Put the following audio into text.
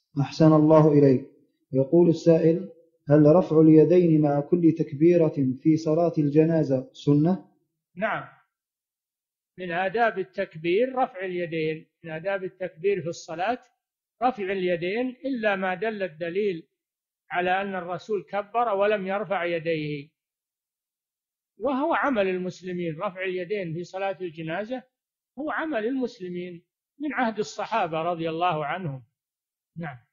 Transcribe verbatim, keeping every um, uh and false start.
أحسن الله إليك. يقول السائل: هل رفع اليدين مع كل تكبيرة في صلاة الجنازة سنة؟ نعم، من آداب التكبير رفع اليدين، من آداب التكبير في الصلاة رفع اليدين، إلا ما دل الدليل على أن الرسول كبر ولم يرفع يديه، وهو عمل المسلمين. رفع اليدين في صلاة الجنازة هو عمل المسلمين من عهد الصحابة رضي الله عنهم. نعم.